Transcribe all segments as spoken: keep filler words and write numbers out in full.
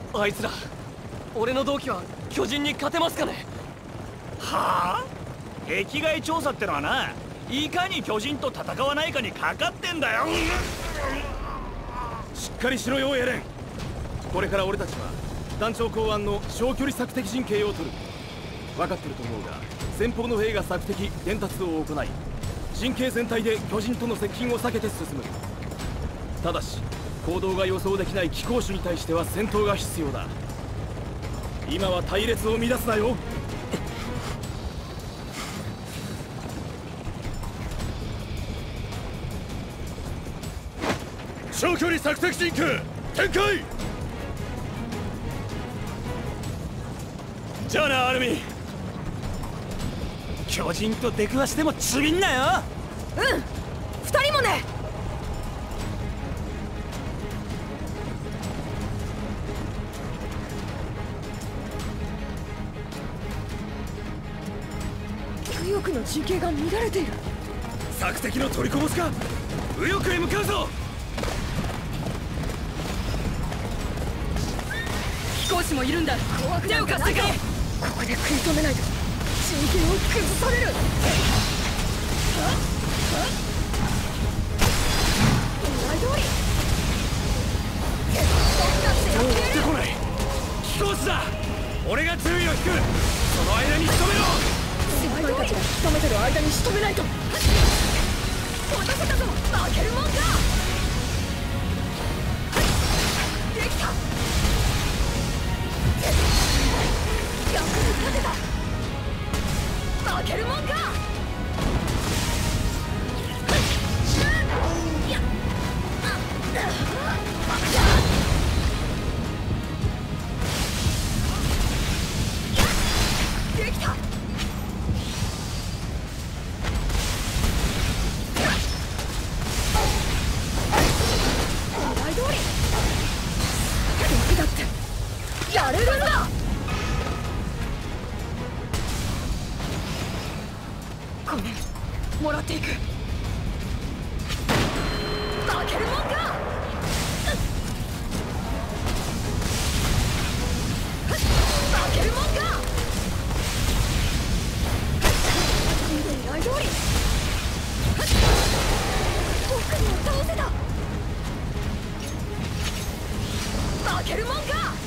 あいつら俺の同期は巨人に勝てますかね。 はあ、壁外調査ってのはないかに巨人と戦わないかにかかってんだよ。 しっかりしろよエレン。これから俺たちは団長考案の小距離索敵陣形を取る。分かってると思うが、先方の兵が索敵伝達を行い、陣形全体で巨人との接近を避けて進む。ただし行動が予想できない騎行種に対しては戦闘が必要だ。今は隊列を乱すなよ。長距離索敵陣形展開。 じゃあなアルミ、巨人と出くわしてもちびんなよ。 うん二人もね。右翼の陣形が乱れている。 索敵の取りこぼすか。右翼へ向かうぞ。 飛行士もいるんだ。手を貸してくれ。ここで食い止めないと陣形を崩される。狙い通り。 もう追ってこない。飛行士だ。俺が注意を引く。その間に仕留めろ。 先輩たちが仕留めてる間に仕留めないと。落とせたぞ。負けるもんか。できた。役に立てた。負けるもんか。できた。狙い通り。僕だってやれるんだ。ごめん、もらっていく。負けるもんか。負けるもんか。狙い通り。僕にも倒せた。負けるもんか。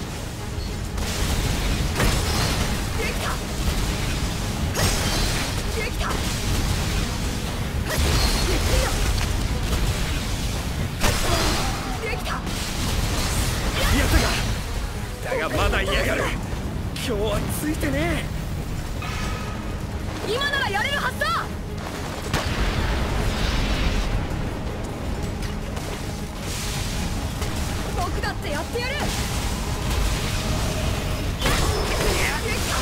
できた。できた。できた。 やったか。だがまだ嫌がる。今日はついてね今ならやれるはずだ。僕だってやってやる。できた。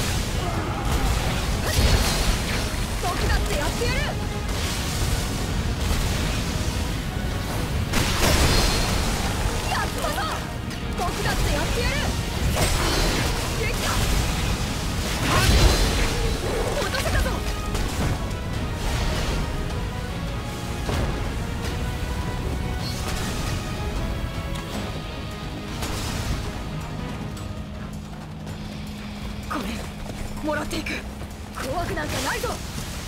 僕だってやってやる。やったぞ。僕だってやってやる。できた。落とせたぞ。ごめん、もらっていく。怖くなんかないぞ。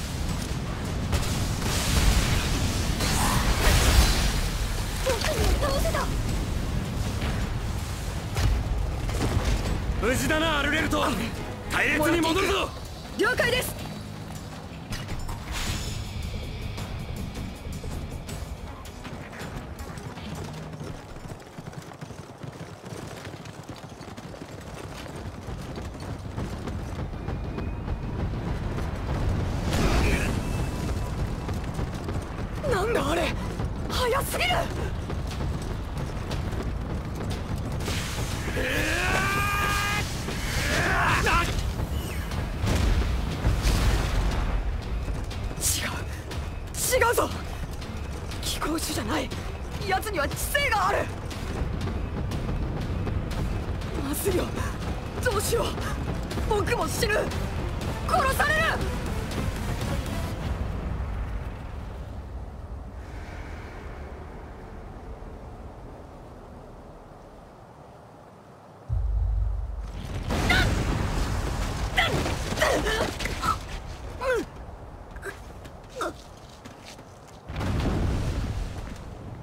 僕にも倒せた。 無事だなアルレルト。隊列に戻るぞ。 了解です。なんだあれ、早すぎる。違う違うぞ。騎行種じゃない。奴には知性がある。まずいよ。どうしよう。僕も死ぬ。殺される。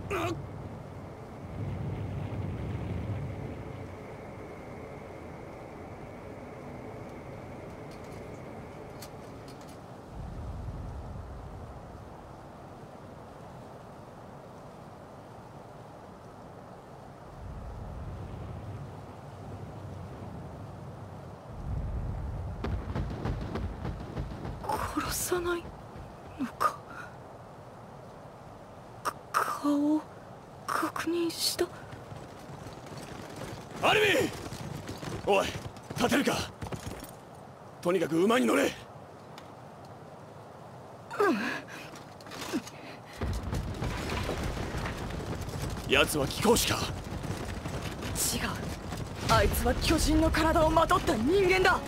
殺さないのか。か顔を確認した。 アルミン、おい立てるか。とにかく馬に乗れ。奴は貴公子か。 違う、あいつは巨人の体をまとった人間だ。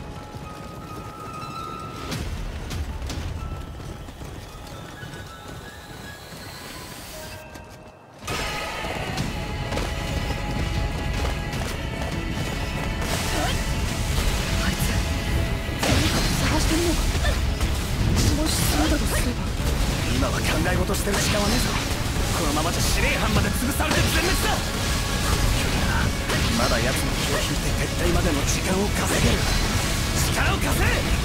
今は考え事してる時間はねえぞ。このままじゃ司令班まで潰されて全滅だ。まだ奴の気を引いて撤退までの時間を稼げる。力を貸せ。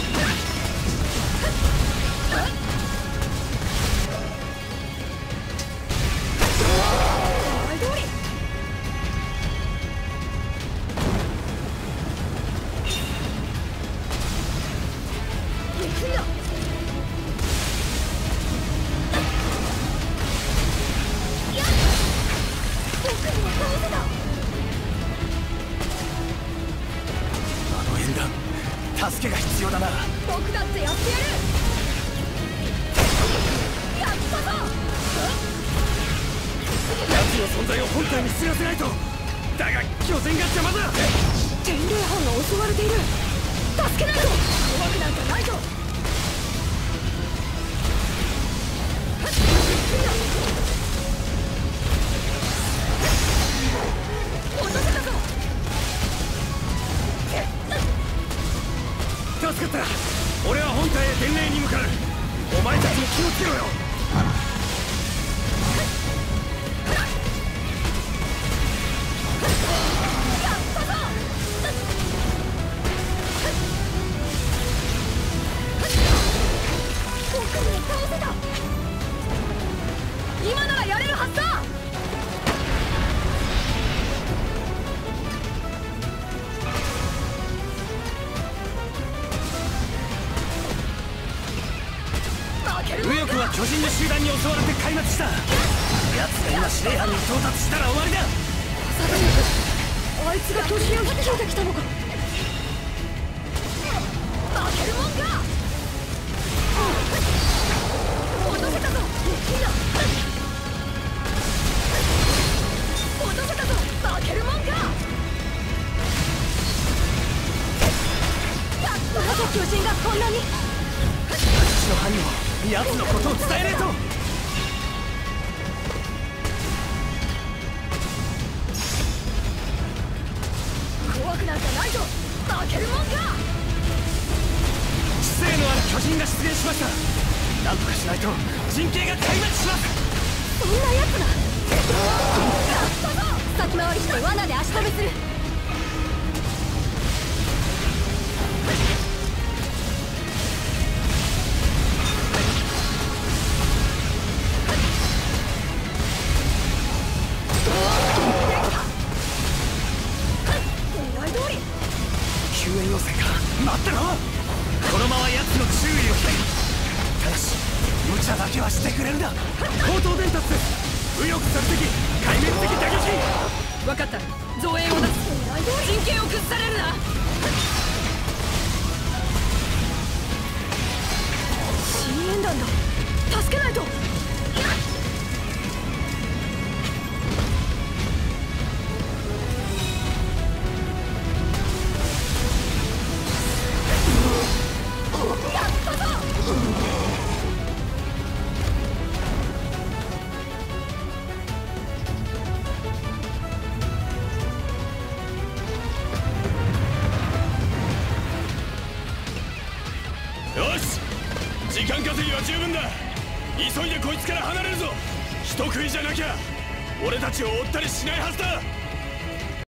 助けが必要だな。 僕だってやってやる。やったぞ。 奴の存在を本体に知らせないと。だが巨人が邪魔だ。 天霊班が襲われている。助けないと。怖くなんかないぞ。落とせたぞ。 助かった。俺は本体へ伝令に向かう。お前たちも気をつけろよ。 今ならやれるはずだ。 右翼は巨人の集団に襲われて壊滅した。奴が今司令班に到達したら終わりだ。 あいつが巨人を引き受けてきたのか。負けるもんか。落とせたぞ。落とせたぞ。負けるもんか。なぜ巨人がこんなに。 私の班にも奴のことを伝えねえと。 怖くなんかないぞ。負けるもんか。 知性のある巨人が出現しました。なんとかしないと陣形が壊滅します。 そんな奴が。やったぞ。先回りして罠で足止めする。 救援要請か。待ってろ。このまま奴の注意を引け。ただし無茶だけはしてくれるな。 口頭伝達です。右翼索敵壊滅的打撃。 分かった。増援を出す。陣形を崩されるな。深淵弾だ。助けないと。 よし、時間稼ぎは十分だ。急いでこいつから離れるぞ。 人食いじゃなきゃ俺たちを追ったりしないはずだ。